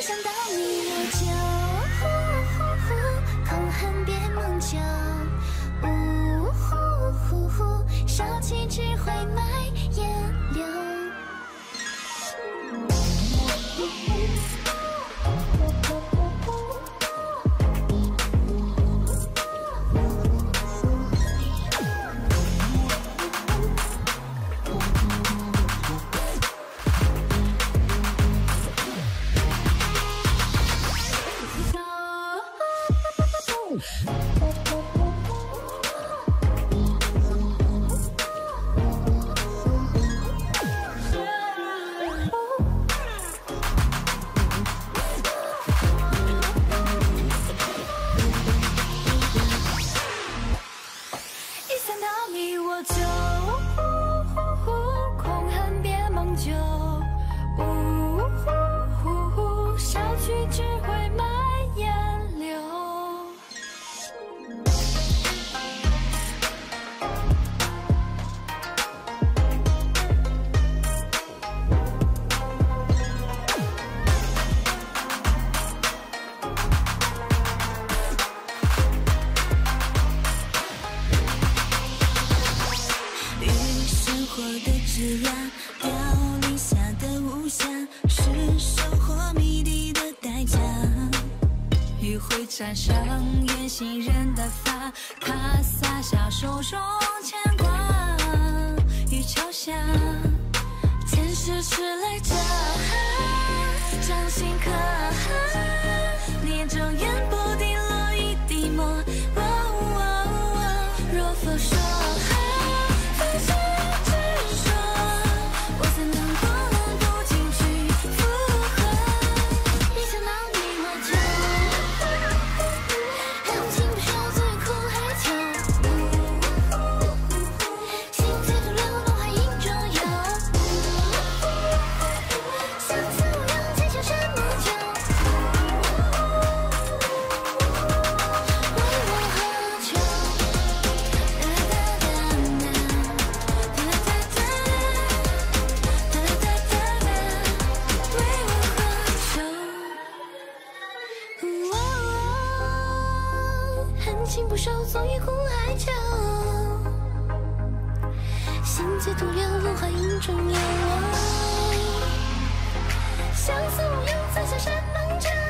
想到你我就空恨别梦久，少气只会埋烟柳。 沾上远行人的发，他洒下手中牵挂。雨桥下，前世迟来着，掌心刻，念中眼不定落一滴墨。若佛说，分手执着，我怎能不进去附和？一想到你我就。 情不寿，纵于苦海秋。心醉徒留，落花影中有我。相思无用，再下山盟酒。